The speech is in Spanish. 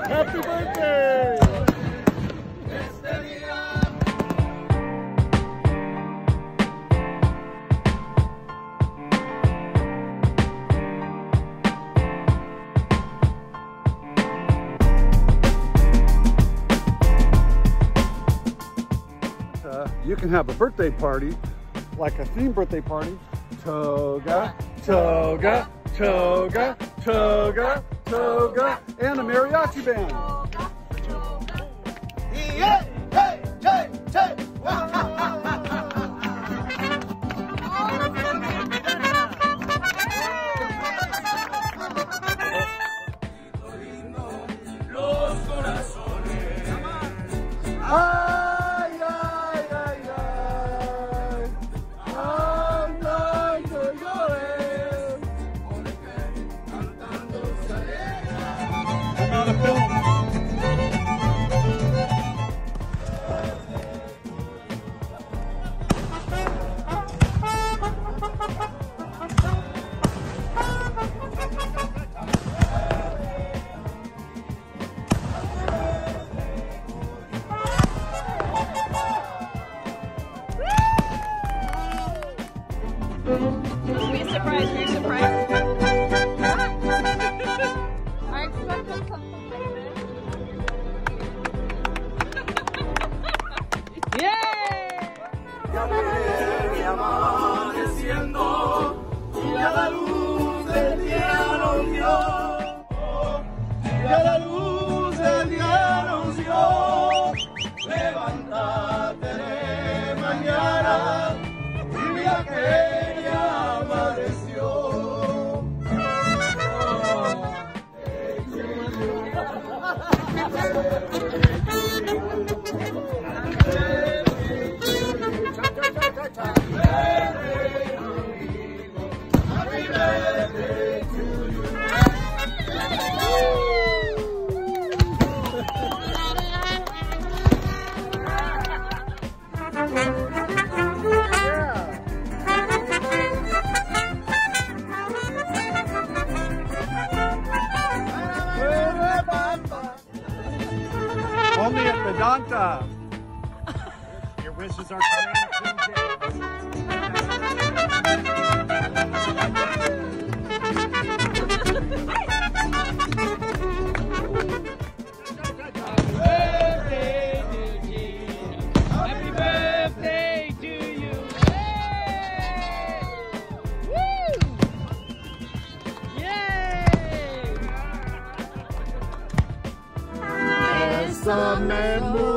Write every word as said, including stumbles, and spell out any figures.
Happy birthday! Uh, you can have a birthday party, like a themed birthday party. Toga, toga, toga, toga, toga, and a mariachi band. Yeah, hey, hey, hey. Ay, ay, ay, ay. I'm going to go in. I'm on a film. Be a surprise, be a surprise. I expected something like this. Yay! Amaneciendo y a la luz del día nos dio, y a la luz del día nos dio. Levántate de mañana y mira que ya amaneció. Only at Vidanta. Your wishes are granted. Happy birthday to you. Yay! Woo! Yay! Esa memoria.